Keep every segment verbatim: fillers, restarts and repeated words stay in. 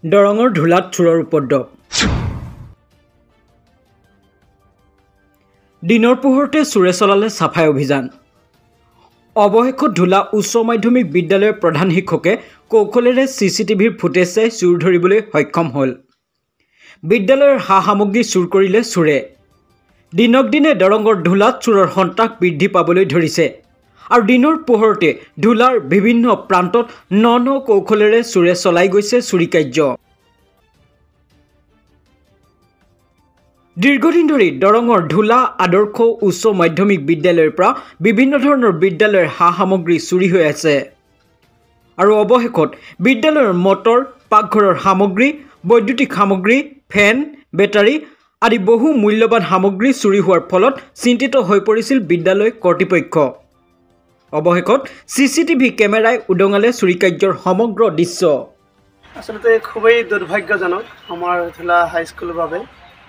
দৰঙৰ ধূলাত চোৰৰ উপদ্ৰৱ। দিনৰ পোহৰতে চোৰে চলালে চাফাই অভিযান। অৱশেষত ধূলা উচ্চ মাধ্যমিক বিদ্যালয়ৰ প্ৰধান শিক্ষকে কৌশলেৰে চি চি টিভিৰ ফুটেজ চাই চোৰ ধৰিবলৈ সক্ষম হ'ল। বিদ্যালয়ৰ সা সামগ্ৰী চুৰ কৰিলে চোৰে। দিনক দিনে দৰঙৰ ধূলাত চোৰৰ সন্ত্ৰাস বৃদ্ধি পাবলৈ ধৰিছে আৰু দিনৰ পোহৰতে ধূলাৰ বিভিন্ন প্ৰান্তত ন ন কৌশলেৰে চোৰে চলাই গৈছে চুৰি কাৰ্য। দীৰ্ঘদিন ধৰি দৰঙৰ ধূলা আদৰ্শ উচ্চ মাধ্যমিক বিদ্যালয়ৰ পৰা বিভিন্ন ধৰণৰ বিদ্যালয়ৰ সা সামগ্ৰী চুৰি হৈ আছে আৰু অৱশেষত বিদ্যালয়ৰ মটৰ, পাকঘৰৰ সামগ্ৰী, বৈদ্যুতিক সামগ্ৰী, ফেন, বেটাৰী আদি বহু মূল্যৱান সামগ্ৰী চুৰি হোৱাৰ ফলত চিন্তিত হৈ পৰিছিল বিদ্যালয় কৰ্তৃপক্ষ। অৱশেষত চি চি টিভি কেমেৰাই উদঙালে চুৰি কাৰ্যৰ সমগ্ৰ দৃশ্য। আচলতে খুবেই দুৰ্ভাগ্যজনক আমাৰ ধূলা হাইস্কুলৰ বাবে।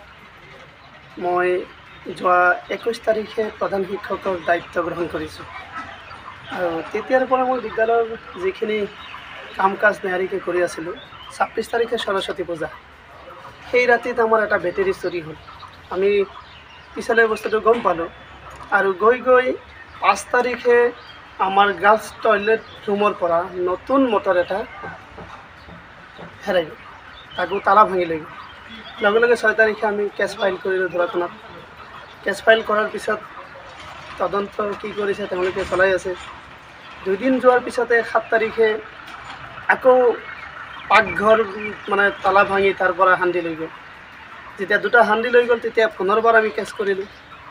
মই যোৱা একৈছ তাৰিখে প্ৰধান শিক্ষকৰ দায়িত্ব গ্ৰহণ কৰিছোঁ আৰু তেতিয়াৰ পৰা মই বিদ্যালয়ৰ যিখিনি কাম কাজ নিয়াৰিকৈ কৰি আছিলোঁ। ছাব্বিছ তাৰিখে সৰস্বতী পূজা, সেই ৰাতিত আমাৰ এটা বেটেৰী চুৰি হ'ল। আমি পিছলৈ বস্তুটো গম পালোঁ আৰু গৈ গৈ পাঁচ তাৰিখে আমাৰ গাৰ্লছ টয়লেট ৰুমৰ পৰা নতুন মটৰ এটা হেৰাই গ'ল, তাকো তালা ভাঙি লৈ গ'ল। লগে লগে ছয় তাৰিখে আমি কেছ ফাইল কৰিলোঁ ধৰা থানাত। কেছ ফাইল কৰাৰ পিছত তদন্ত কি কৰিছে তেওঁলোকে চলাই আছে। দুদিন যোৱাৰ পিছতে সাত তাৰিখে আকৌ পাকঘৰ মানে তালা ভাঙি তাৰ পৰা হান্দি লৈ গ'ল। যেতিয়া দুটা হান্দি লৈ গ'ল তেতিয়া পুনৰবাৰ আমি কেছ কৰিলোঁ।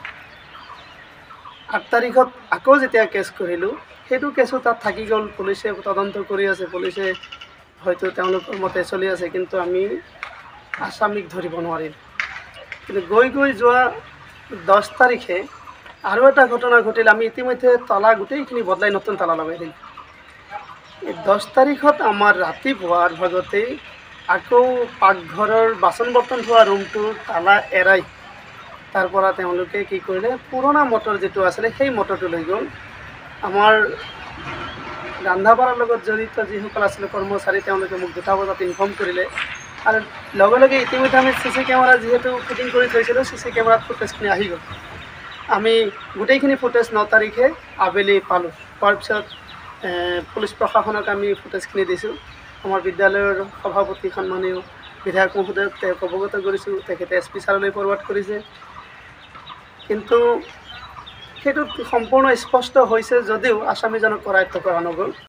আঠ তাৰিখত আকৌ যেতিয়া কেছ কৰিলোঁ, সেইটো কেছো তাত থাকি গ'ল। পুলিচে তদন্ত কৰি আছে, পুলিচে হয়তো তেওঁলোকৰ মতে চলি আছে, কিন্তু আমি আসামিক ধৰিব নোৱাৰিলোঁ। কিন্তু গৈ গৈ যোৱা দহ তাৰিখে আৰু এটা ঘটনা ঘটিল। আমি ইতিমধ্যে তালা গোটেইখিনি বদলাই নতুন তালা লগাই দিলোঁ। এই দহ তাৰিখত আমাৰ ৰাতিপুৱাৰ ভাগতেই আকৌ পাকঘৰৰ বাচন বৰ্তন থোৱা ৰুমটোৰ তালা এৰাই তাৰ পৰা তেওঁলোকে কি কৰিলে, পুৰণা মটৰ যিটো আছিলে সেই মটৰটো লৈ গ'ল। আমাৰ ৰন্ধা বঢ়াৰ লগত জড়িত যিসকল আছিলে কৰ্মচাৰী, তেওঁলোকে মোক দুটা বজাত ইনফৰ্ম কৰিলে আৰু লগে লগে ইতিমধ্যে আমি চি চি কেমেৰা যিহেতু ফিটিং কৰি থৈছিলোঁ, চি চি কেমেৰাত ফুটেজখিনি আহি গ'ল। আমি গোটেইখিনি ফুটেজ ন তাৰিখে আবেলি পালোঁ। পোৱাৰ পিছত পুলিচ প্ৰশাসনক আমি ফুটেজখিনি দিছোঁ। আমাৰ বিদ্যালয়ৰ সভাপতি সন্মানীয় বিধায়ক মহোদয়ক তেওঁক অৱগত কৰিছোঁ, তেখেতে এছ পি ছাৰলৈ ফৰৱাৰ্ড কৰিছে। কিন্তু সেইটোত সম্পূৰ্ণ স্পষ্ট হৈছে যদিও আসামিজনক কৰায়ত্ব কৰা নগ'ল।